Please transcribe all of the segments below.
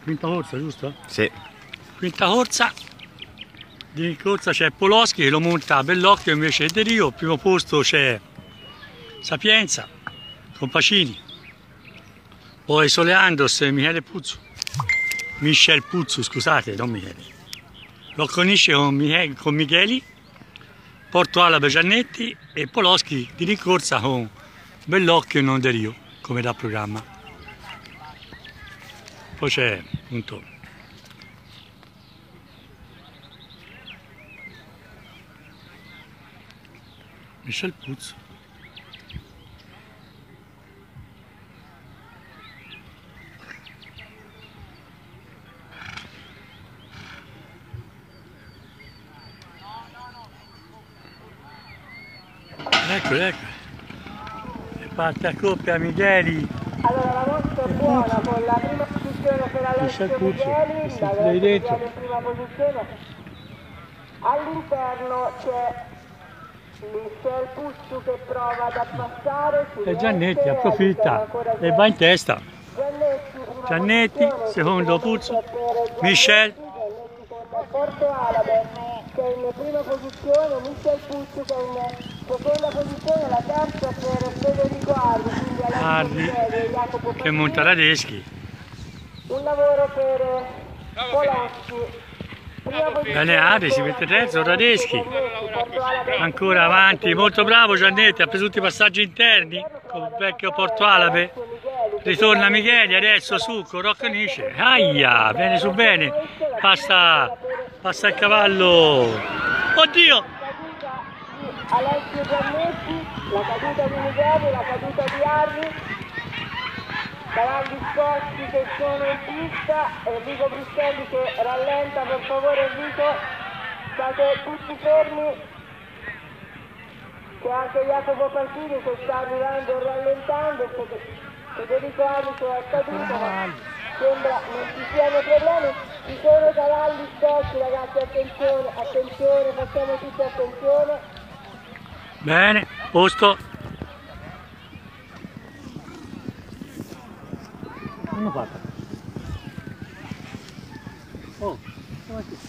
Quinta corsa, giusto? Sì. Quinta corsa. Di corsa c'è Poloschi che lo monta a Bellocchio invece di Rio. Al primo posto c'è Sapienza con Pacini. Poi Sole Andos e Michel Puzzo, scusate, non Michele. Lo conosce con Micheli, Porto Alaba Giannetti e Poloschi di rincorsa con Bellocchio e non De Rio, come da programma. Poi c'è appunto Michel Puzzo. Ecco. E parte a coppia Micheli. Allora la mossa è buona con la prima posizione per Alessio Micheli, la prima posizione. All'interno c'è Michel Puzzo che prova ad abbassare. E Giannetti approfitta e va in testa. Giannetti, secondo Puzzo, Michel. Porto Alaba che è in prima posizione, Michel Puzzo che è in seconda posizione, la terza per Federico Ardi, Ardi che monta Radeschi. un lavoro per Poloschi. Bene, Ardi si mette terzo, Radeschi ancora avanti, molto bravo Giannetti, ha preso tutti i passaggi interni con il vecchio Porto Alabe. Ritorna Micheli adesso su con Roccanice, aia, viene su bene, passa il cavallo, oddio! Alessio Giannetti, la caduta di Micheli, la caduta di Ardi, cavalli sporchi che sono in pista, Enrico Brustelli che rallenta, per favore Enrico, state tutti fermi, c'è anche Jacopo Pacini che sta arrivando rallentando, Federico Ardi che è caduto, ma sembra non ci siano problemi, ci sono cavalli sporchi ragazzi, attenzione, facciamo tutti attenzione. Bene, posto. Come fatta? Oh, come si?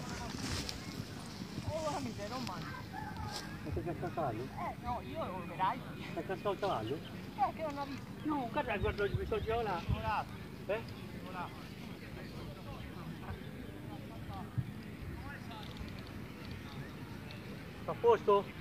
Non mangio. Ma sei cascato il cavallo? No, io lo vedrai. Sei cascato il cavallo? Che non ho visto. No, guarda, mi sto girando. Sta a posto?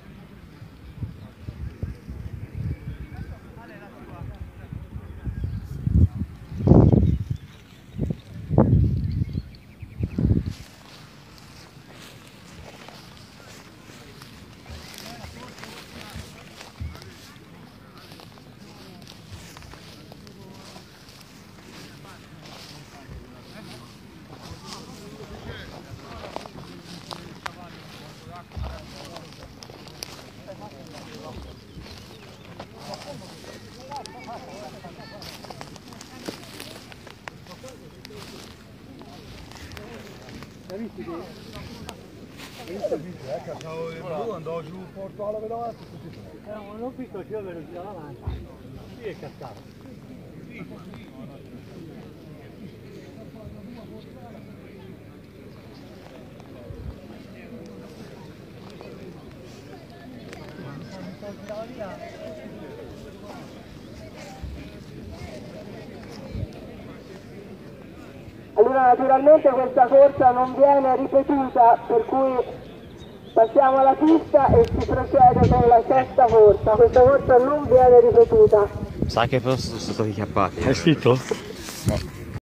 Hai visto che? Che andavo giù Porto Alaba davanti tutti. Non ho visto che io ve lo giravo avanti. Sì, è cascato. Allora naturalmente questa corsa non viene ripetuta, per cui passiamo alla pista e si procede con la sesta corsa. Questa corsa non viene ripetuta. Sa che forse sono stati chiappati. Hai scritto? No.